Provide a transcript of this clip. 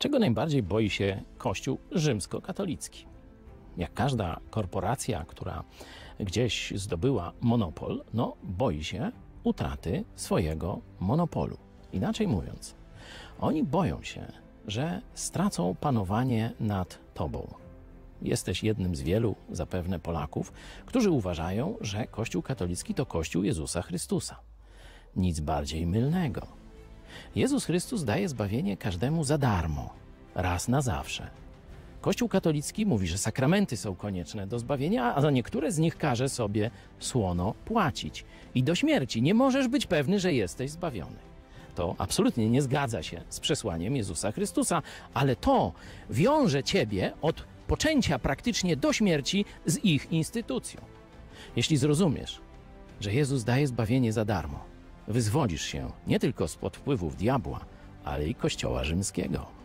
Czego najbardziej boi się Kościół rzymskokatolicki? Jak każda korporacja, która gdzieś zdobyła monopol, boi się utraty swojego monopolu. Inaczej mówiąc, oni boją się, że stracą panowanie nad tobą. Jesteś jednym z wielu zapewne Polaków, którzy uważają, że Kościół katolicki to Kościół Jezusa Chrystusa. Nic bardziej mylnego. Jezus Chrystus daje zbawienie każdemu za darmo, raz na zawsze. Kościół katolicki mówi, że sakramenty są konieczne do zbawienia, a za niektóre z nich każe sobie słono płacić. I do śmierci nie możesz być pewny, że jesteś zbawiony. To absolutnie nie zgadza się z przesłaniem Jezusa Chrystusa, ale to wiąże ciebie od poczęcia praktycznie do śmierci z ich instytucją. Jeśli zrozumiesz, że Jezus daje zbawienie za darmo, wyzwolisz się nie tylko spod wpływów diabła, ale i Kościoła rzymskiego.